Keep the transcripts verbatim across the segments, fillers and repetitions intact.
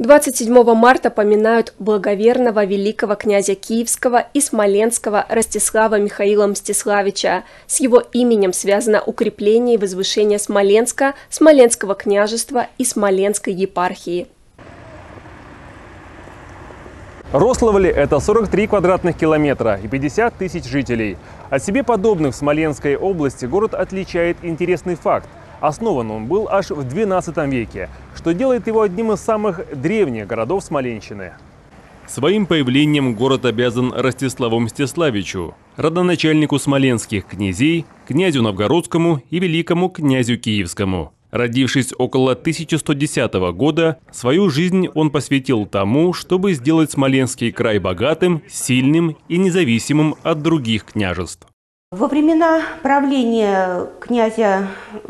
двадцать седьмого марта поминают благоверного великого князя Киевского и Смоленского Ростислава Михаила Мстиславича. С его именем связано укрепление и возвышение Смоленска, Смоленского княжества и Смоленской епархии. Рославль – это сорок три квадратных километра и пятьдесят тысяч жителей. От себе подобных в Смоленской области город отличает интересный факт. Основан он был аж в двенадцатом веке, что делает его одним из самых древних городов Смоленщины. Своим появлением город обязан Ростиславу Мстиславичу, родоначальнику смоленских князей, князю Новгородскому и великому князю Киевскому. Родившись около тысяча сто десятого года, свою жизнь он посвятил тому, чтобы сделать Смоленский край богатым, сильным и независимым от других княжеств. Во времена правления князя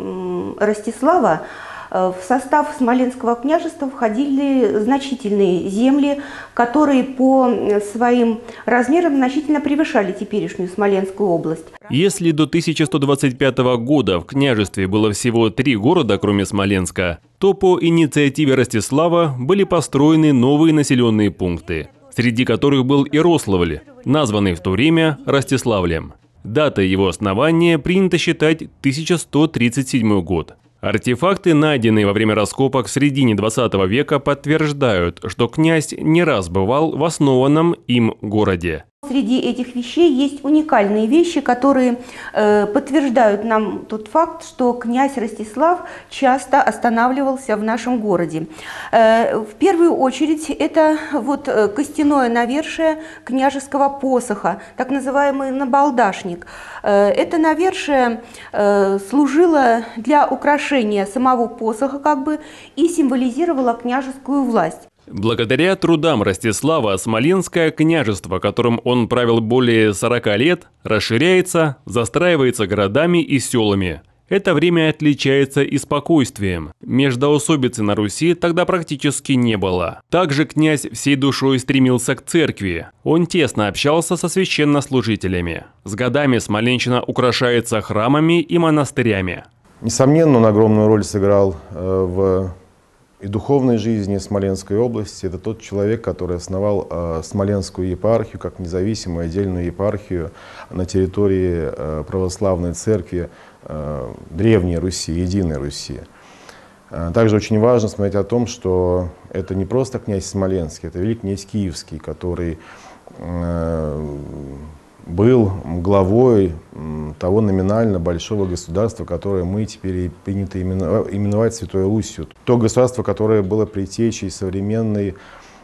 Ростислава в состав Смоленского княжества входили значительные земли, которые по своим размерам значительно превышали теперешнюю Смоленскую область. Если до тысяча сто двадцать пятого года в княжестве было всего три города, кроме Смоленска, то по инициативе Ростислава были построены новые населенные пункты, среди которых был и Рославль, названный в то время Ростиславлем. Датой его основания принято считать тысяча сто тридцать седьмой год. Артефакты, найденные во время раскопок в середине двадцатого века, подтверждают, что князь не раз бывал в основанном им городе. Среди этих вещей есть уникальные вещи, которые э, подтверждают нам тот факт, что князь Ростислав часто останавливался в нашем городе. Э, в первую очередь это вот костяное навершие княжеского посоха, так называемый набалдашник. Э, это навершие э, служило для украшения самого посоха как бы и символизировало княжескую власть. Благодаря трудам Ростислава Смоленское княжество, которым он правил более сорока лет, расширяется, застраивается городами и селами. Это время отличается и спокойствием. Междоусобицы на Руси тогда практически не было. Также князь всей душой стремился к церкви. Он тесно общался со священнослужителями. С годами Смоленщина украшается храмами и монастырями. Несомненно, он огромную роль сыграл в и духовной жизни Смоленской области. Это тот человек, который основал э, Смоленскую епархию как независимую отдельную епархию на территории э, православной церкви э, Древней Руси, Единой Руси. Э, также очень важно смотреть о том, что это не просто князь Смоленский, это великий князь Киевский, который э, был главой того номинально большого государства, которое мы теперь принято именовать Святой Русью. То государство, которое было предтечей современной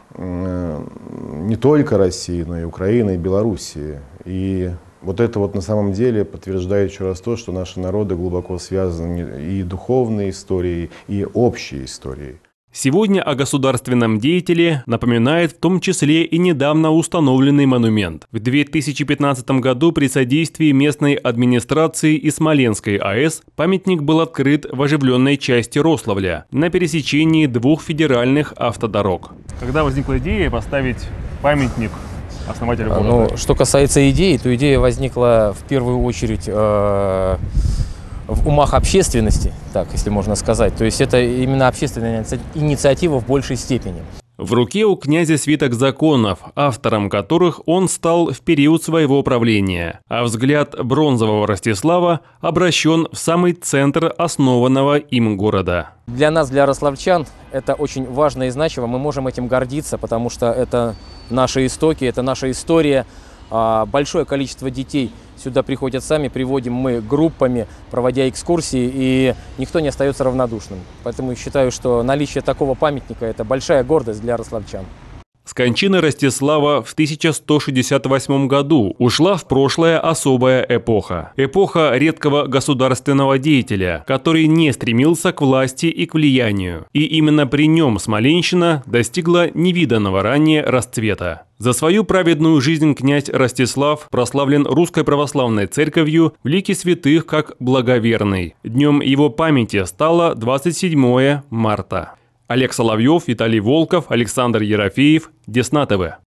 не только России, но и Украины и Белоруссии. И вот это вот на самом деле подтверждает еще раз то, что наши народы глубоко связаны и духовной историей, и общей историей. Сегодня о государственном деятеле напоминает в том числе и недавно установленный монумент. В две тысячи пятнадцатом году при содействии местной администрации и Смоленской АЭС памятник был открыт в оживленной части Рославля на пересечении двух федеральных автодорог. Когда возникла идея поставить памятник основателю города? Ну, что касается идеи, то идея возникла в первую очередь э в умах общественности, так, если можно сказать. То есть это именно общественная инициатива в большей степени. В руке у князя свиток законов, автором которых он стал в период своего правления, а взгляд бронзового Ростислава обращен в самый центр основанного им города. Для нас, для рославльчан, это очень важно и значимо. Мы можем этим гордиться, потому что это наши истоки, это наша история. Большое количество детей сюда приходят сами, приводим мы группами, проводя экскурсии, и никто не остается равнодушным. Поэтому считаю, что наличие такого памятника – это большая гордость для рославльчан. С кончины Ростислава в тысяча сто шестьдесят восьмом году ушла в прошлое особая эпоха. Эпоха редкого государственного деятеля, который не стремился к власти и к влиянию. И именно при нем Смоленщина достигла невиданного ранее расцвета. За свою праведную жизнь князь Ростислав прославлен Русской Православной Церковью в лике святых как благоверный. Днем его памяти стало двадцать седьмое марта. Олег Соловьев, Виталий Волков, Александр Ерофеев, Десна ТВ.